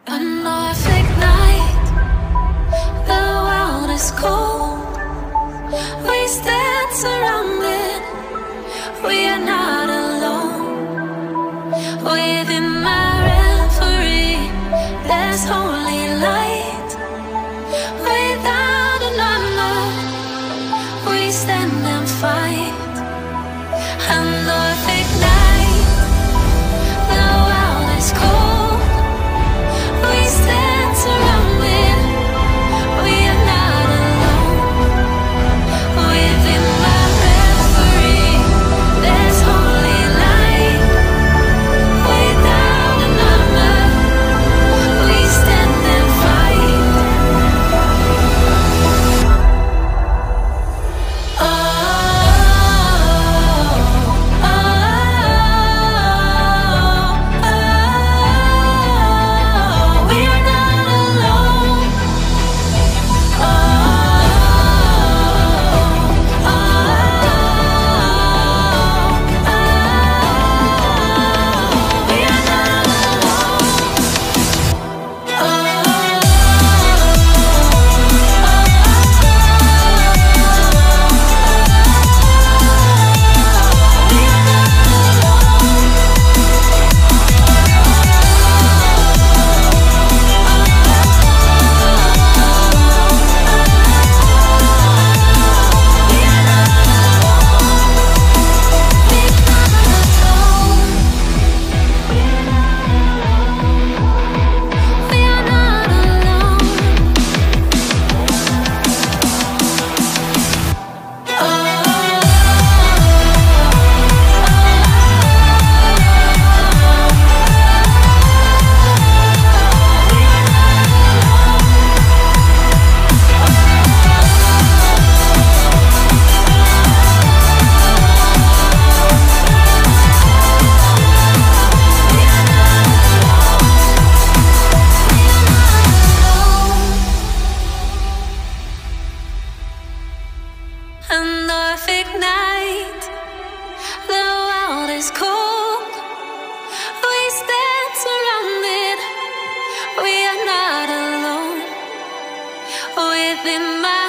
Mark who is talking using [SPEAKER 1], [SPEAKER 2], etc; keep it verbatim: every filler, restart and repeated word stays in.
[SPEAKER 1] A Norfolk night, the world is cold. We stand surrounded, we are not alone. Within my reverie, there's holy light. Without a number, we stand and fight. A Norfolk night, the world is cold. We stand surrounded, we are not alone. Within my reverie, there's holy light. Without a number, we stand and fight. Oh, oh, oh, oh, we are not alone. Oh, oh, oh, we are not a Norfolk night, the world is cold. We stand surrounded, we are not alone. Within my